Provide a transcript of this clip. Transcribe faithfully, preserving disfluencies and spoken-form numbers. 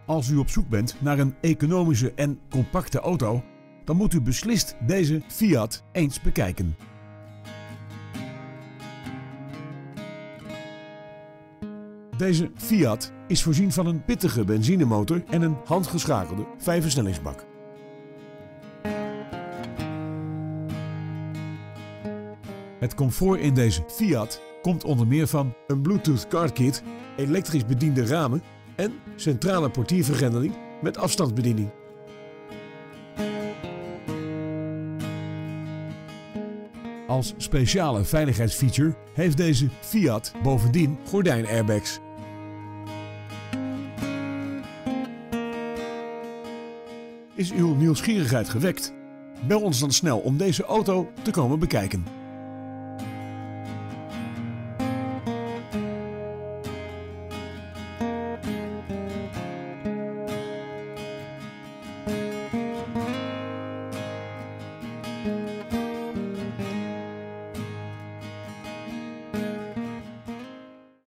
Als u op zoek bent naar een economische en compacte auto, dan moet u beslist deze Fiat eens bekijken. Deze Fiat is voorzien van een pittige benzinemotor en een handgeschakelde vijfversnellingsbak. Het comfort in deze Fiat komt onder meer van een Bluetooth car kit, elektrisch bediende ramen en centrale portiervergrendeling met afstandsbediening. Als speciale veiligheidsfeature heeft deze Fiat bovendien gordijnairbags. Is uw nieuwsgierigheid gewekt? Bel ons dan snel om deze auto te komen bekijken. Thank you.